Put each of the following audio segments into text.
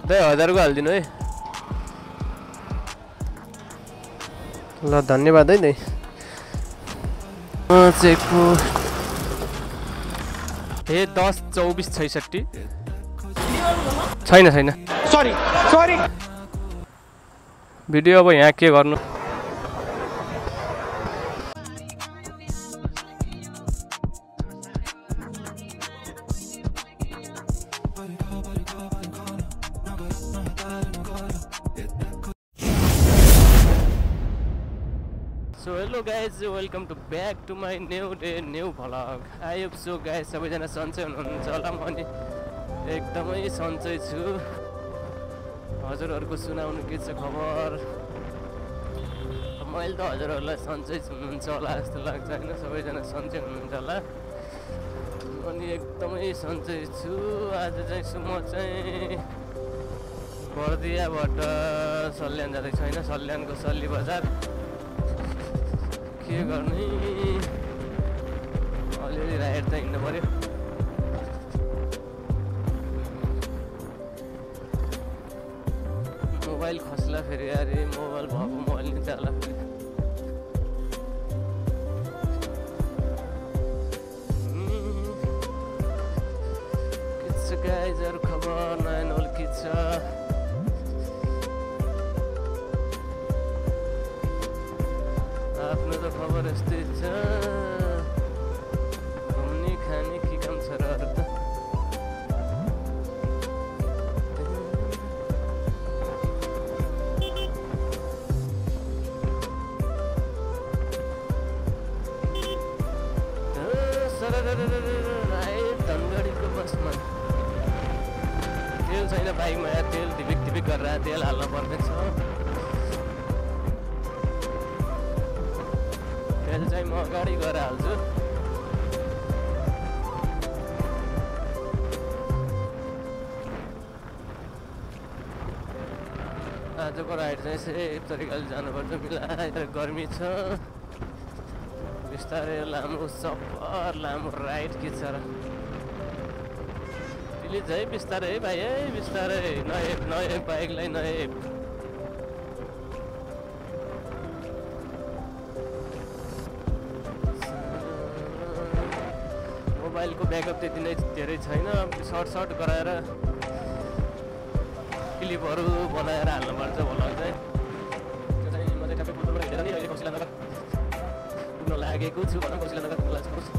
दाइ 1000 को हालिदिनु है। ल धन्यवाद है दाइ। चेकपोस्ट हे 10 24 66 छैन सरी भिडियो अब यहाँ के गर्नु। So hello guys welcome to back to my new day new vlog. I hope so guys सबैजना सन्चै हुनुहुन्छ होला। म नि एकदमै सन्चै छु। हजुरहरूको सुनाउनु के छ खबर। मैले त हजुरहरूलाई सन्चै हुनुहुन्छ होला जस्तो लाग्छ होइन। सबैजना सन्चै हुनुहुन्छ होला। म नि एकदमै सन्चै छु। आज चाहिँ म चाहिँ बर्दियाबाट सल्यान जाँदैछु होइन। सल्यानको सल्ली बजार के गर्ने अलिअलि राइड त हिँड्नु पर्यो। मोबाइल खस्ला फेरि अरे मोबाइल भएको मोबाइल नि जाला फेरि। के छ गाइजहरु खबर नयाँ नोल के छ। आफ्नो त खबर यस्तै छ। घुम्ने खाने के काम छ र अरू त। धनगढीको बसमा तेल छैन बाइकमा। तेल धिपिक धिपिक गरेर तेल हाल्न पर्ने छ। तेल चाहिँ म अगाडि गएर हाल्छु। आजको राइड चाहिँ यस्तै तरिकाले जानुपर्छ। मिलाएर गर्मी छ। बिस्तारै लामो सफर लामो राइड के छ र। प्लिज है बिस्तारै है भाइ है बिस्तारै। नयाँ बाइकलाई नयाँ मोबाइलको ब्याकअप त्यति नै धेरै छैन। सर्ट गराएर क्लिपहरू बनाएर हाल्नुपर्छ भ्लग चाहिँ। त्यो चाहिँ म चाहिँ ट्यापै पुग्नुबाट हिँडेर नि अहिले कौशिलानगर पुग्न लागेको छु भनौँ। कौशिलानगर पुग्न लागेको छु।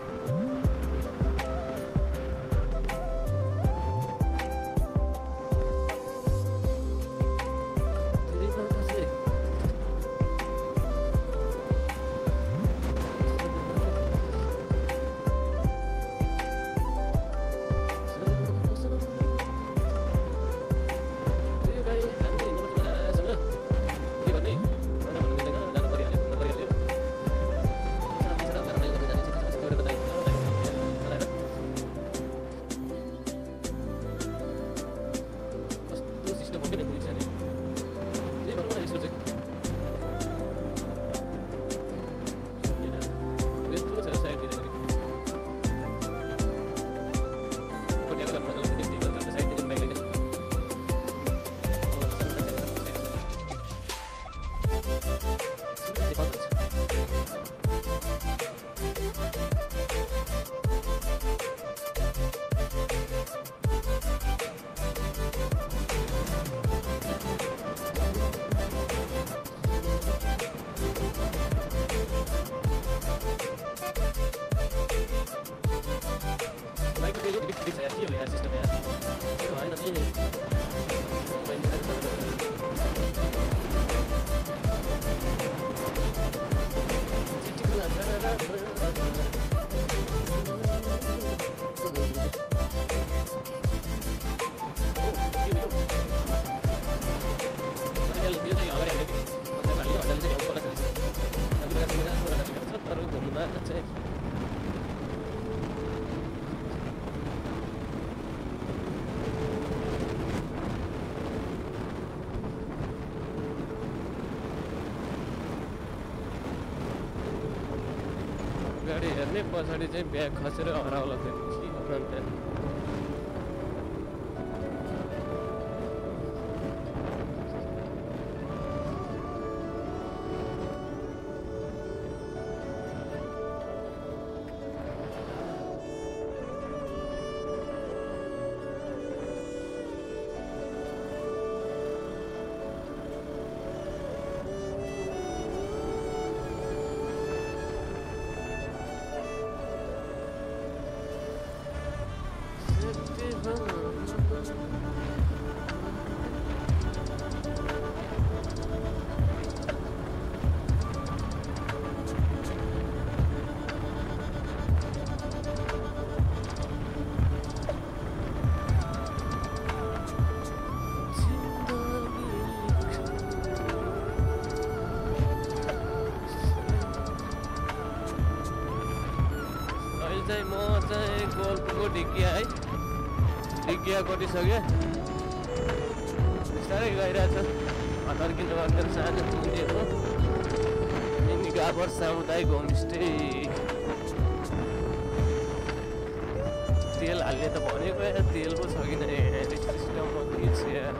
गाडी हेर्ने पछाडि चाहिँ ब्याग खसेर हराउला फेरि के गर्नु त्यहाँ। म चाहिँ गोल्फको ढिकिया है ढिकिया कोटिसकेँ बिस्तारै गइरहेछ अटर्किनु भनेर सानो पुगेको यिनी गाबर सामुदायिक होमस्टे तेल हाल्ने त भनेको या तेल पो छ किन सिस्टममा के छ यार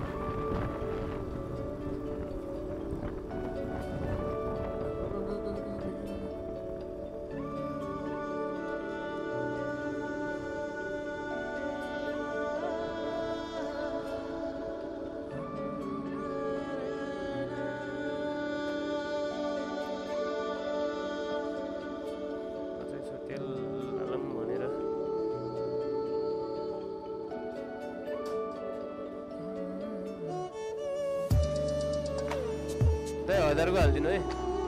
हजारको हालिदिनु है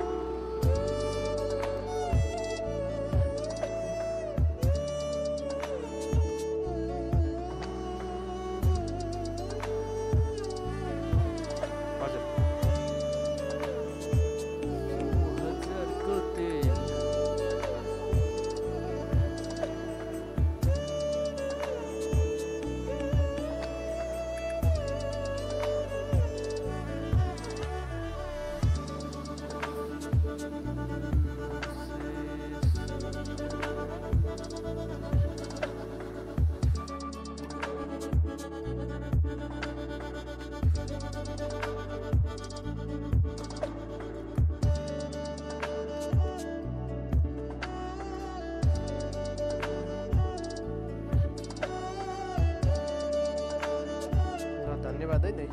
धन्यवाद है नै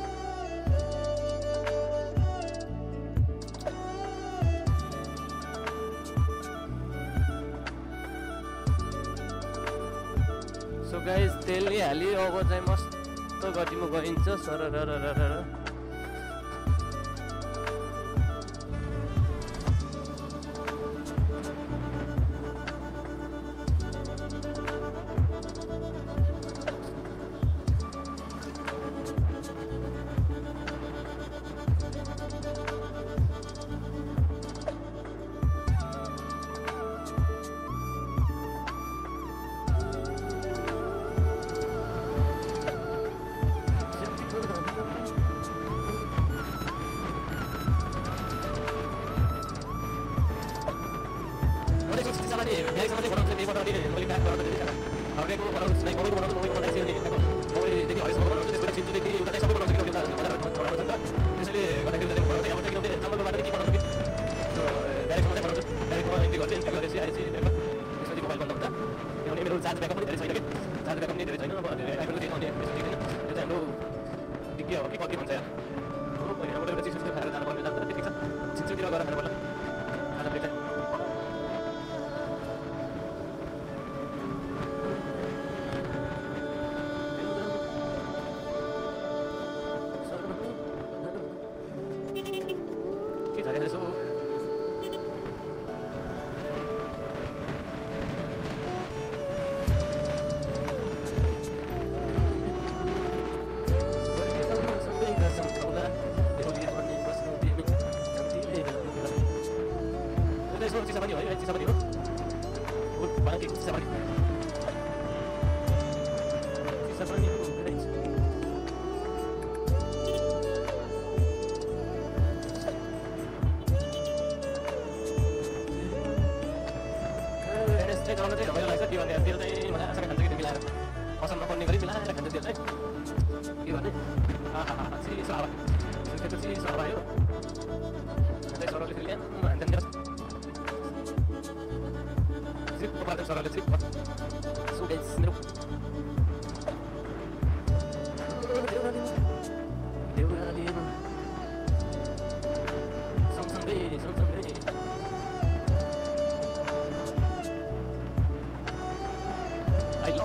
सो गाइस तेल नि हाली अब चाहिँ मस्त गतिमा गइन्छ सरर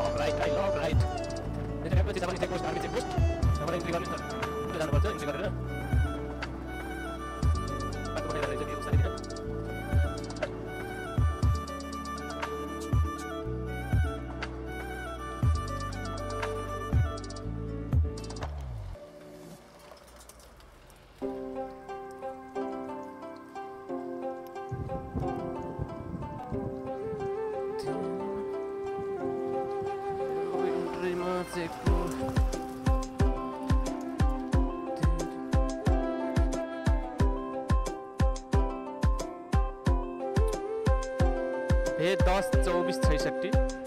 love right, I love right. This is everything someone is post, army post. Someone entry गर्ने त त्यो जानुपर्छ entry गरेर बाटो बनाएर रहेछ त्यो साइडमा हे 10 24 66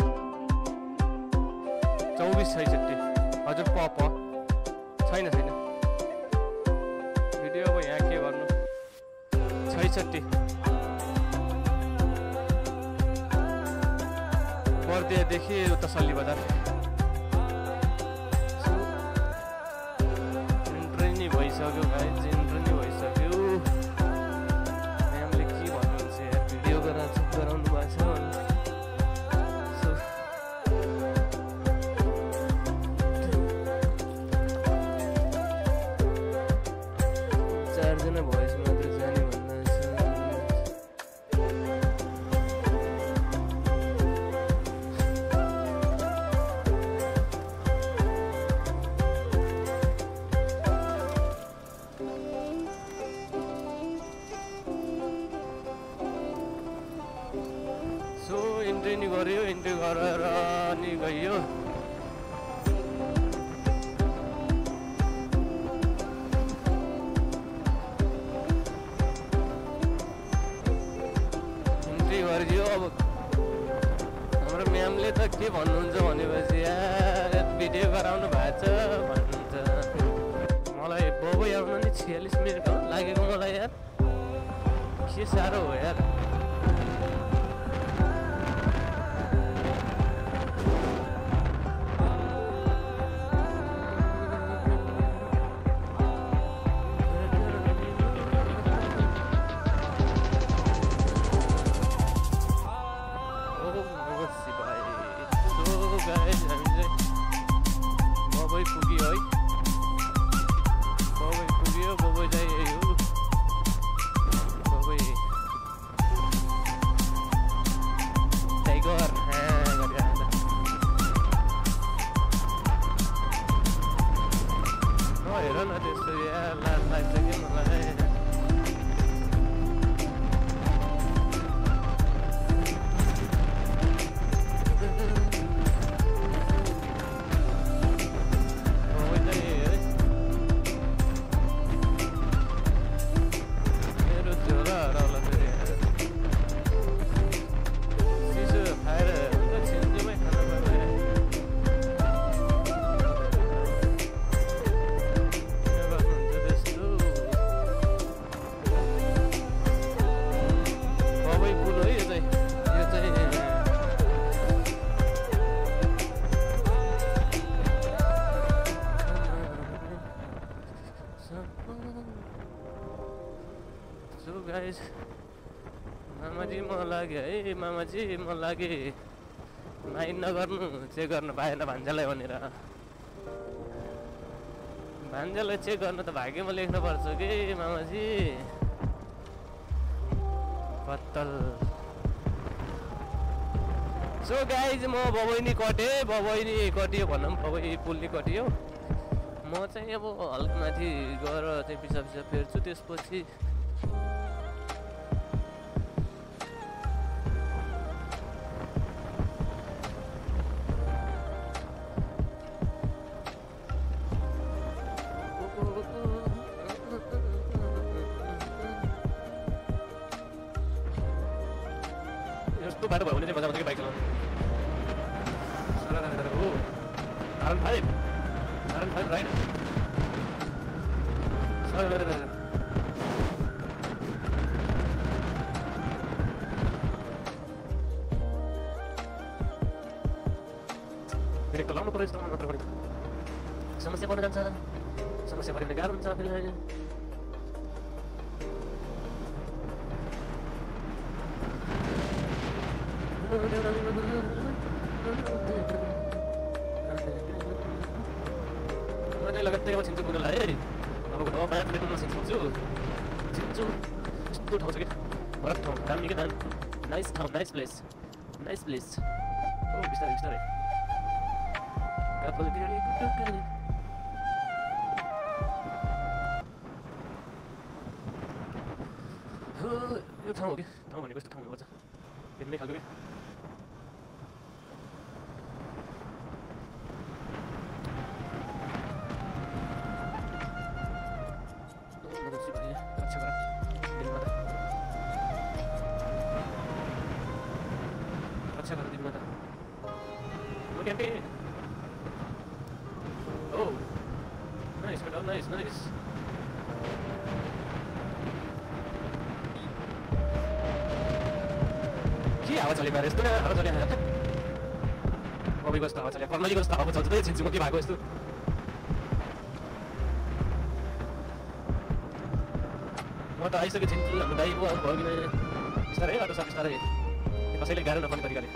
24 66 हजुर प छैन छैन भिडियो अब यहाँ के गर्नु 66 बर्दियादेखि उता सल्ली बजार इन्ट्री नि भइसक्यो भाइ इन्ट्री नि भइसक्यो म्यामले के भन्नुहुन्छ यार भिडियो गराउनु भएको छ चारजना भोइस मात्रै जाने भन्दैछ सो इन्ट्री नि गऱ्यो इन्ट्री गरेर नि गयो इन्ट्री गरिदियो अब हाम्रो म्यामले त के भन्नुहुन्छ भनेपछि यार भिडियो गराउनु भएको छ भन्नुहुन्छ मलाई बबई आउन नि 46 मिनट हो लागेको मलाई यार के साह्रो हो यार बबई पुग्यो है बबई पुग्यो बबई चाहिँ यही हो बबई टाइगर हेर न त्यस्तो यार लाज लाग्छ कि मलाई So guys, मामाजी म लाग्यो है मामाजी म लागे माइन नगर्नु चेक गर्न पाएन भान्जालाई भनेर भान्जालाई चेक गर्न त भाग्यमा लेख्नुपर्छ कि मामाजी पत्तल सो गाइज म बबैनी कटियो भनौँ बबै पुल्नी कटियो म चाहिँ अब हल्का माथि गएर चाहिँ पिसा फेर्छु त्यसपछि यस्तो बाटो भयो भने चाहिँ मजा आउँछ कि बाइक चलाउनु R5 राइट ब्रेक त लाउनु पर्यो यस्तो मात्र पनि समस्या पर्न जान्छ समस्या पऱ्यो भने गाह्रो हुन्छ फेरि लगत्तै अब छिन्चु पुग्न लाग्यो अब घरमा 5 मिनेटमा छिन्चु छिन्चु यस्तो ठाउँ छ कि भरत ठाउँ दामी के नाइस ठाउँ नाइस प्लेस ओ बिस्तारै बिस्तारै कपाल गिरी कुटुकाले हो यो ठाउँ हो कि ठाउँ भनेको यस्तो ठाउँ हुनुपर्छ हेर्ने खालको के Oh, nice, nice, nice. के हावा चलेको यस्तो हावा चले कविको जस्तो हावा चले कर्णालीको जस्तो हावा चल्छ छिन्चुको के भएको यस्तो म त आइसकेँ छिन्चु हाम्रो दाइको अब भयो किन बिस्तारै बाटो छ बिस्तारै कसैले गाह्रो नपर्ने तरिकाले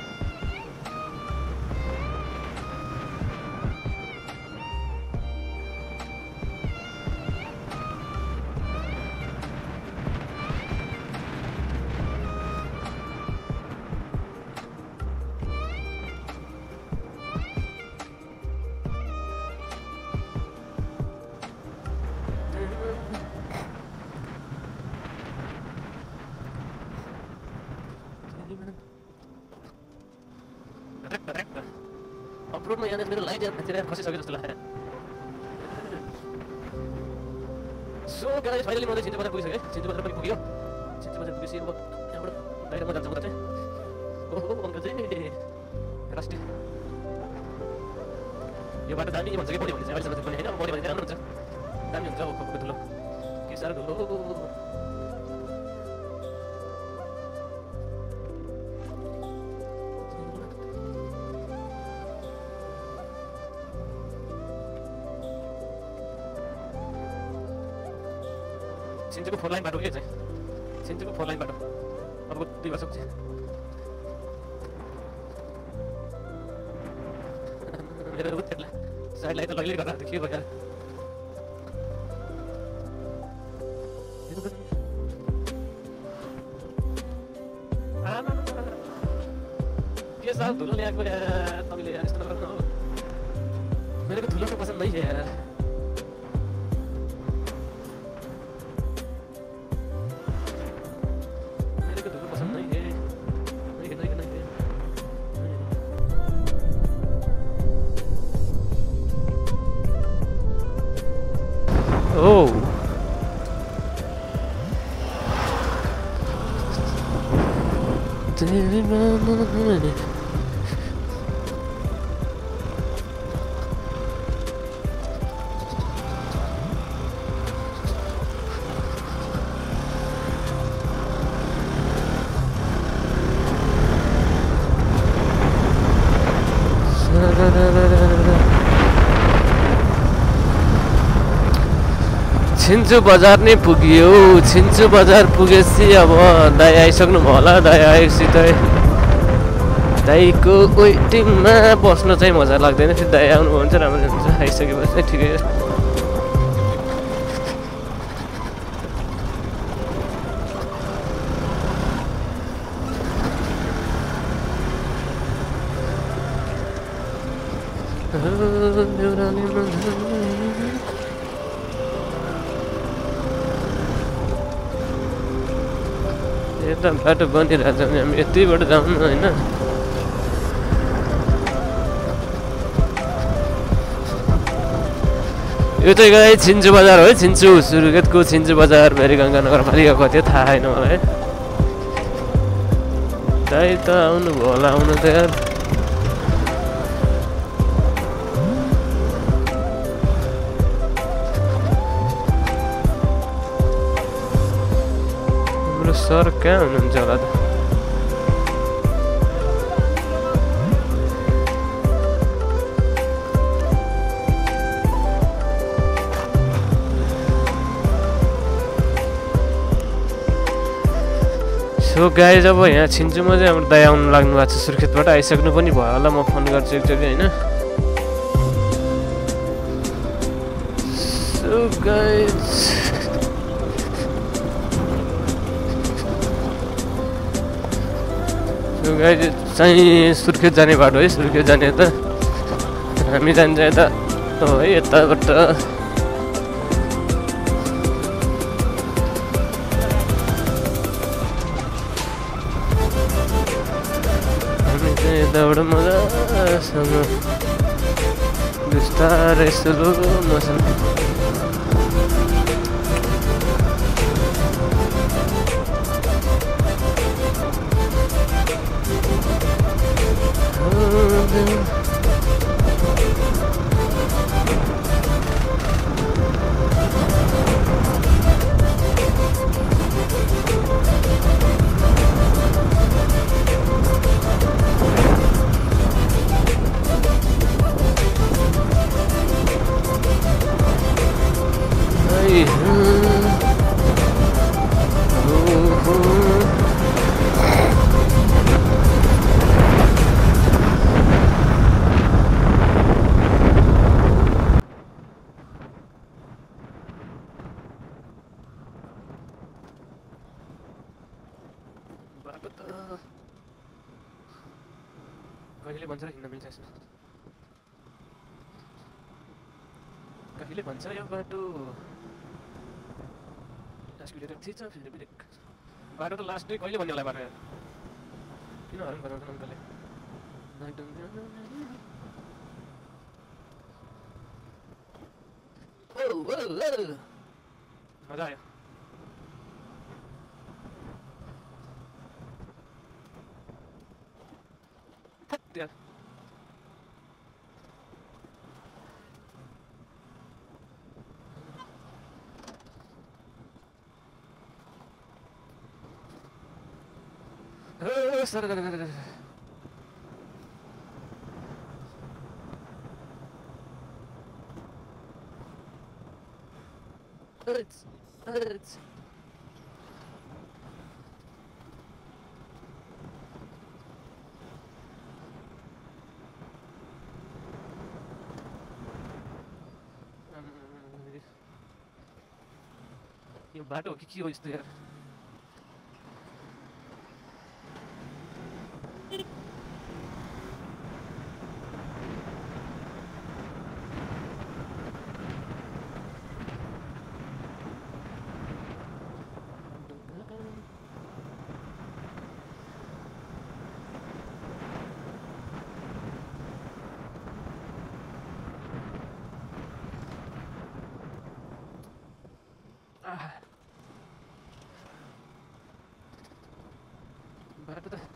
अपलोड में मेरो लाइट तेरे खसिसक्यो जस्तो लाग्यो सो गाइस फाइनली मैले छिन्चु बजार पुगिसकेँ छिन्चु बजार पनि पुग्यो छिन्चु बजार पुगेपछि अब यहाँबाट बाहिरमा जान्छ म त चाहिँ ओहो अङ्कल चाहिँ राष्ट्रिय यो बाटो दामी भन्छ कि बढी भन्ने चाहिँ अहिलेसम्म पनि होइन बढी भने चाहिँ राम्रो हुन्छ दामी हुन्छ अब खपको ठुलो के साह्रो ठुलो छिन्चुको 4 लाइन बाटो के चाहिँ छिन्चुको 4 लाइन बाटो अब 2 वर्ष पछि मेरो उतरला साइड लाइट लगले गर्दा त के भयो के साल धुलो ल्याएको यार तपाईले यार यस्तो नगर्नु हो मेरो धुलो त पसन्द नै यार Oh. छिन्चु बजार नै पुग्यो छिन्चु बजार पुगेपछि अब दाइ आइसक्नु भयो होला दाइ आएपछि त दाइको वेटिङमा बस्न चाहिँ मजा लाग्दैन फेरि दाइ आउनुभयो भने चाहिँ राम्रो हुन्छ आइसकेपछि चाहिँ ठिकै यता बाटो बनिरहेछ भने हामी यतिबाट जाउँ होइन यो चाहिँ गए छिन्चु बजार हो छिन्चु सुर्खेतको छिन्चु बजार भेरीगङ्गा नगरपालिकाको त्यो थाहा छैन मलाई दाइ त आउनुभयो होला आउनु त यार सर कहाँ हुनुहुन्छ होला त सो गाइज अब यहाँ छिन्चुमा चाहिँ हाम्रो दाइ आउनु लाग्नु भएको छ सुर्खेतबाट आइसक्नु पनि भयो होला म फोन गर्छु एकचोटि होइन So guys, चाहिँ सुर्खेत जाने बाटो है। सुर्खेत जाने त हामी जान्छ यता है, यताबाट हामी चाहिँ यताबाट मजासँग बिस्तारै स्लो मोसन कहिले भन्छ हिँड्न मिल्छ यसमा, कहिले भन्छ यो बाटो एक्सपिलेटर थिच फेरि ब्रेक। बाटो त लास्ट डे कहिले भन्ने होला बाटो यार, किन हराउनु पर्छ अङ्कलले। मजा आयो। यार सर यो बाटो हो कि के हो यस्तो यार। बाटो त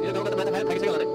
मेरो गाउँको त माछा खाएर थाकिसक्यो होला नि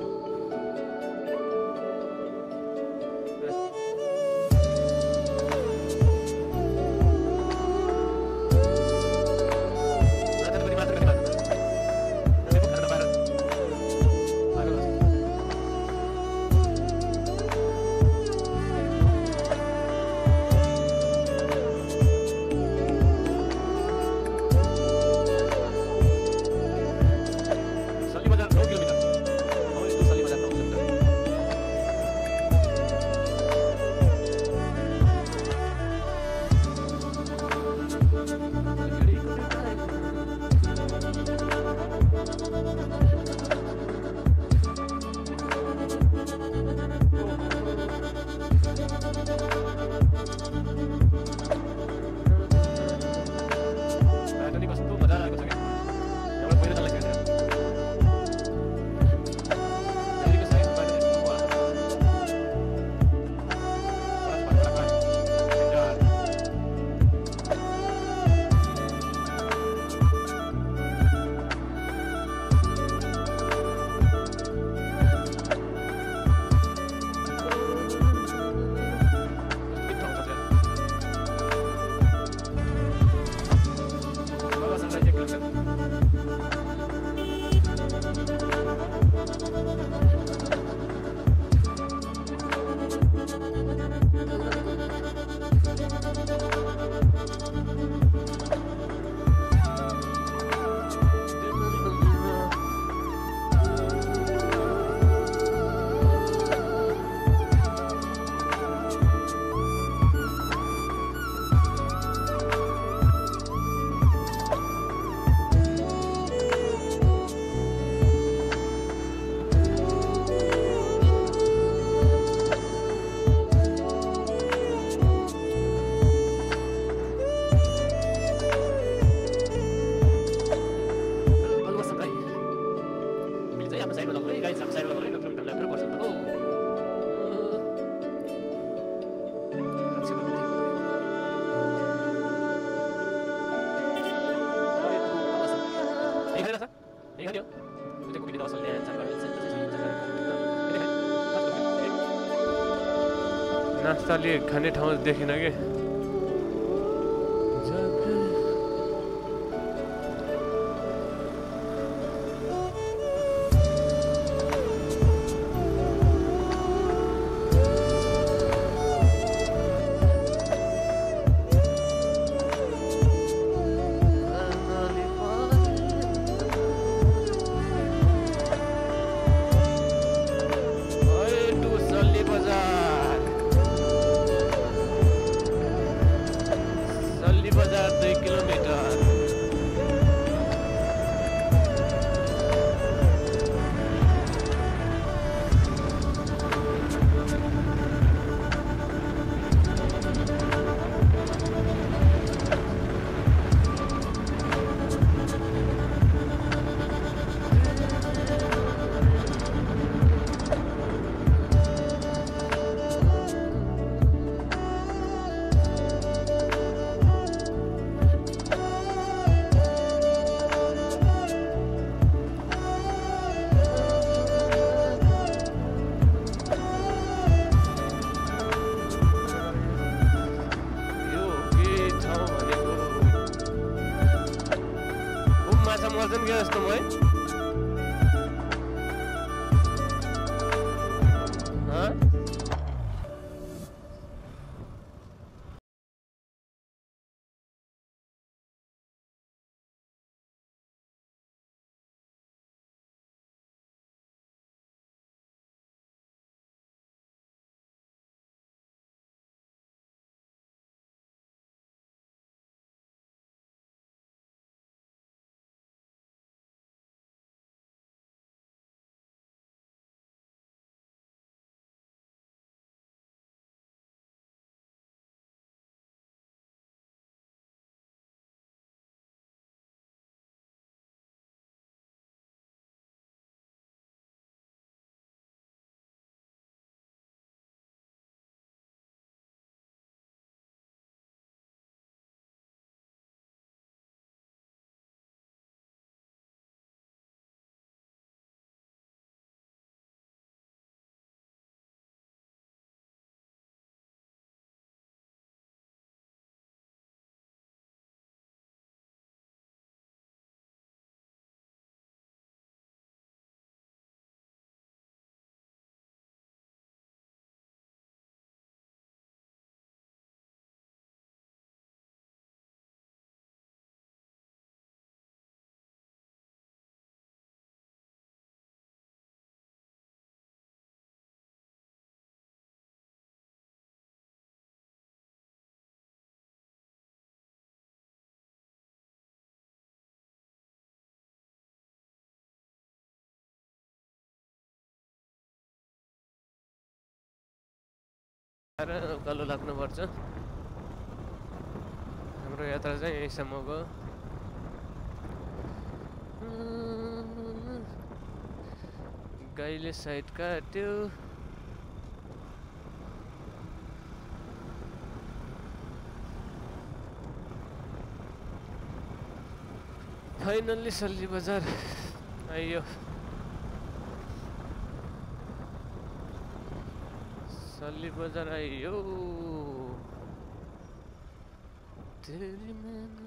नास्ताले खाने ठाउँ देखिन के बजार 2 किलोमिटर मर्जन गयो जस्तो म है भएर उकालो लाग्नुपर्छ हाम्रो यात्रा चाहिँ यहीँसम्मको गाईले साइड काट्यो फाइनल्ली सल्ली बजार आइयो सल्ली बजार आइयो तेरी मैंने